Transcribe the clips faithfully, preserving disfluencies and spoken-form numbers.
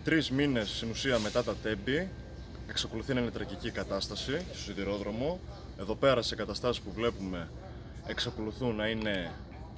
τρεις μήνες στην ουσία μετά τα τέμπη εξακολουθεί να είναι τραγική κατάσταση στο σιδηρόδρομο. Εδώ πέρα σε καταστάσεις που βλέπουμε εξακολουθούν να είναι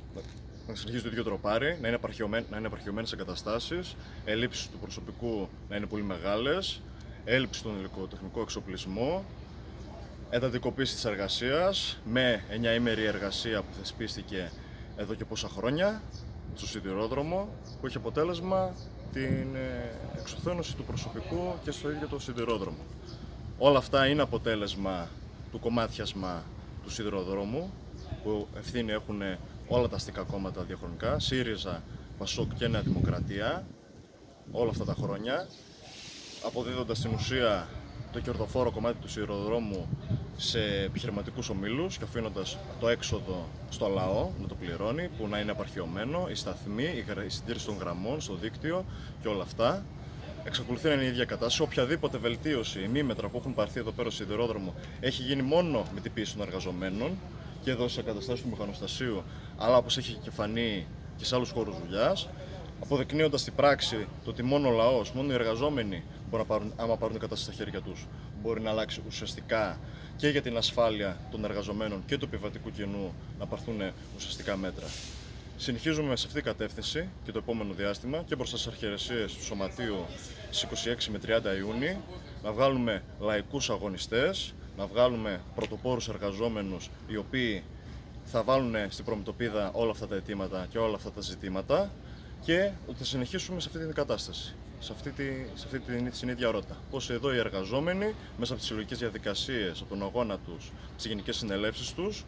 να συνεχίζει το ίδιο τροπάρι, να είναι, να είναι επαρχιωμένες εγκαταστάσεις, ελλείψεις του προσωπικού να είναι πολύ μεγάλες, έλλειψη στον υλικοτεχνικό εξοπλισμό, εντατικοποίηση της εργασίας με εννιαήμερη εργασία που θεσπίστηκε εδώ και πόσα χρόνια στο σιδηρόδρομο, που έχει αποτέλεσμα την εξουθένωση του προσωπικού και στο ίδιο το σιδηρόδρομο. Όλα αυτά είναι αποτέλεσμα του κομμάτιασμα του σιδηροδρόμου, που ευθύνη έχουν όλα τα αστικά κόμματα διαχρονικά, ΣΥΡΙΖΑ, ΠΑΣΟΚ και Νέα Δημοκρατία, όλα αυτά τα χρόνια, αποδίδοντας στην ουσία το κερδοφόρο κομμάτι του σιδηροδρόμου σε επιχειρηματικούς ομίλους και αφήνοντας το έξοδο στο λαό να το πληρώνει, που να είναι απαρχιωμένο, οι σταθμοί, η συντήρηση των γραμμών στο δίκτυο και όλα αυτά. Εξακολουθεί να είναι η ίδια κατάσταση. Οποιαδήποτε βελτίωση, ημίμετρα που έχουν πάρθει εδώ πέρα στο σιδηρόδρομο, έχει γίνει μόνο με την πίεση των εργαζομένων και εδώ σε εγκαταστάσεις του μηχανοστασίου, αλλά όπως έχει και φανεί και σε άλλους χώρους δουλειάς, αποδεικνύοντας στην πράξη το ότι μόνο ο λαός, μόνο οι εργαζόμενοι, μπορούν να πάρουν, άμα πάρουν την κατάσταση στα χέρια τους, μπορεί να αλλάξει ουσιαστικά και για την ασφάλεια των εργαζομένων και του επιβατικού κοινού να πάρθουν ουσιαστικά μέτρα. Συνεχίζουμε σε αυτή την κατεύθυνση και το επόμενο διάστημα και μπροστά στις αρχιερεσίες του Σωματείου στις είκοσι έξι με τριάντα Ιούνιου να βγάλουμε λαϊκούς αγωνιστές, να βγάλουμε πρωτοπόρους εργαζόμενους οι οποίοι θα βάλουν στην προμετωπίδα όλα αυτά τα αιτήματα και όλα αυτά τα ζητήματα και ότι θα συνεχίσουμε σε αυτή την κατάσταση, σε αυτή, τη, σε αυτή την, την ίδια ρότα. Πώς εδώ οι εργαζόμενοι μέσα από τις συλλογικές διαδικασίες, από τον αγώνα τους, τις γενικές συνελεύσεις τους,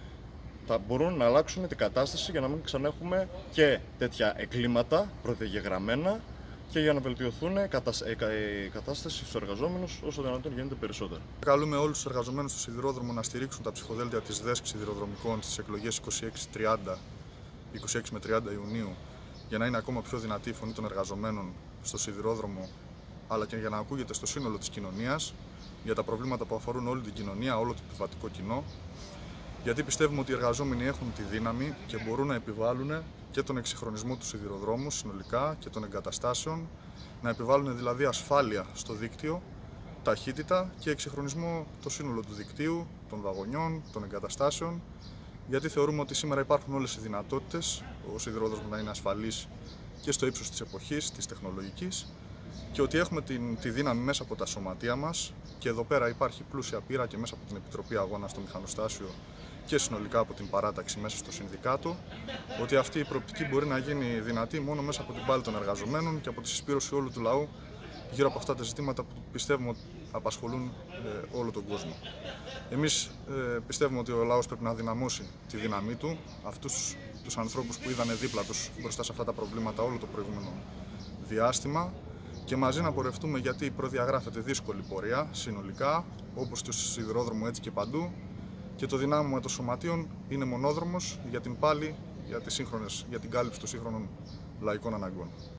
θα μπορούν να αλλάξουν την κατάσταση για να μην ξανά έχουμε και τέτοια εγκλήματα προδιαγεγραμμένα και για να βελτιωθούν η κατάσταση στους εργαζόμενους όσο δυνατόν γίνεται περισσότερο. Καλούμε όλους τους εργαζομένους του σιδηρόδρομο να στηρίξουν τα ψηφοδέλτια της ΔΕΣΚ σιδηροδρομικών στις εκλογές είκοσι έξι με τριάντα Ιουνίου για να είναι ακόμα πιο δυνατή η φωνή των εργαζομένων στο σιδηρόδρομο, αλλά και για να ακούγεται στο σύνολο της κοινωνίας για τα προβλήματα που αφορούν όλη την κοινωνία, όλο το επιβατικό κοινό. Γιατί πιστεύουμε ότι οι εργαζόμενοι έχουν τη δύναμη και μπορούν να επιβάλλουν και τον εξυγχρονισμό του σιδηροδρόμου συνολικά και των εγκαταστάσεων, να επιβάλλουν δηλαδή ασφάλεια στο δίκτυο, ταχύτητα και εξυγχρονισμό το σύνολο του δικτύου, των βαγονιών, των εγκαταστάσεων, γιατί θεωρούμε ότι σήμερα υπάρχουν όλες οι δυνατότητες ο σιδηρόδρομος να είναι ασφαλής και στο ύψος της εποχής, της τεχνολογικής, και ότι έχουμε την, τη δύναμη μέσα από τα σωματεία μας, και εδώ πέρα υπάρχει πλούσια πείρα και μέσα από την Επιτροπή Αγώνα στο Μηχανοστάσιο και συνολικά από την παράταξη μέσα στο Συνδικάτο, ότι αυτή η προοπτική μπορεί να γίνει δυνατή μόνο μέσα από την πάλη των εργαζομένων και από τη συσπήρωση όλου του λαού γύρω από αυτά τα ζητήματα που πιστεύουμε ότι απασχολούν ε, όλο τον κόσμο. Εμείς ε, πιστεύουμε ότι ο λαός πρέπει να δυναμώσει τη δύναμή του, αυτούς τους ανθρώπους που είδανε δίπλα τους μπροστά σε αυτά τα προβλήματα όλο το προηγούμενο διάστημα, και μαζί να πορευτούμε, γιατί προδιαγράφεται δύσκολη πορεία συνολικά, όπως και στο σιδηρόδρομο έτσι και παντού, και το δυνάμωμα των σωματείων είναι μονόδρομος για την πάλη, για, τις σύγχρονες, για την κάλυψη των σύγχρονων λαϊκών αναγκών.